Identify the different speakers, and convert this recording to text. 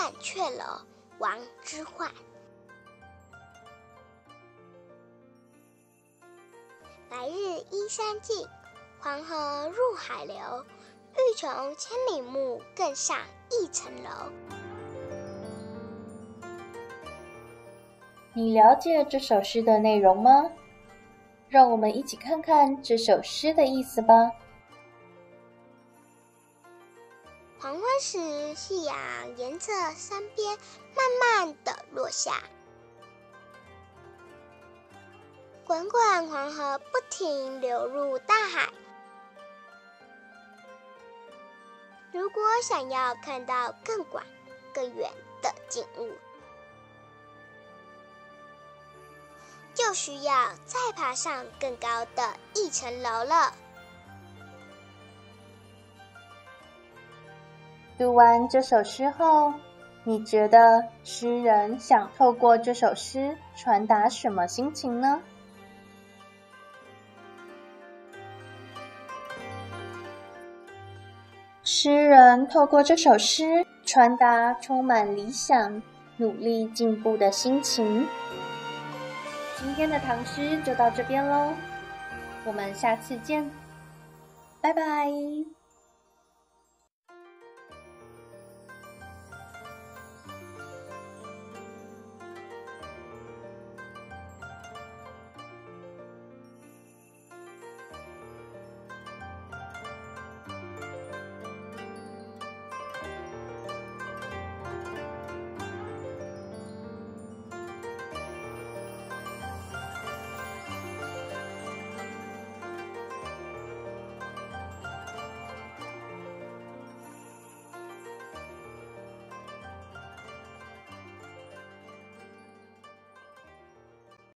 Speaker 1: 万阙楼，王之涣。白日依山尽，黄河入海流。欲穷千里目，更上一层楼。
Speaker 2: 你了解这首诗的内容吗？让我们一起看看这首诗的意思吧。
Speaker 1: 黄昏时，夕阳沿着山边慢慢地落下，滚滚黄河不停流入大海。如果想要看到更广更远的景物，就需要再爬上更高的一层楼了。
Speaker 2: 读完这首诗后，你觉得诗人想透过这首诗传达什么心情呢？诗人透过这首诗传达充满理想、努力进步的心情。今天的唐诗就到这边咯，我们下次见，拜拜。